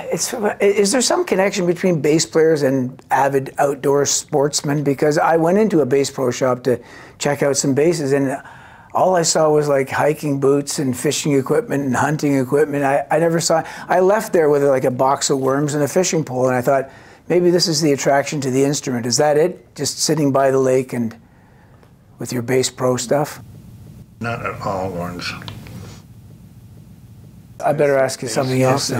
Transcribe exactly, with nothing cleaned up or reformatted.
It's, is there some connection between bass players and avid outdoor sportsmen? Because I went into a bass pro shop to check out some basses, and all I saw was like hiking boots and fishing equipment and hunting equipment. I, I never saw, I left there with like a box of worms and a fishing pole, and I thought, maybe this is the attraction to the instrument. Is that it? Just sitting by the lake and with your bass pro stuff? Not at all, Lawrence. I better ask you something else then.